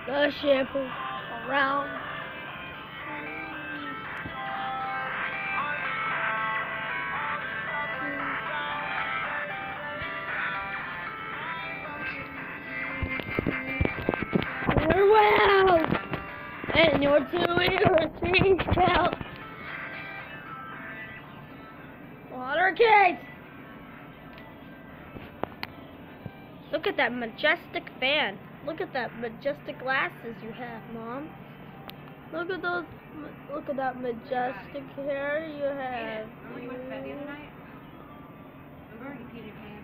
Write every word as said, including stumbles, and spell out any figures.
The ship around. Farewell! And your two ears reach out. Water case! Look at that majestic fan. Look at that majestic glasses you have, Mom. Look at those. Look at that majestic hair you have. Remember you went to bed the other night? Remember you peed your pants?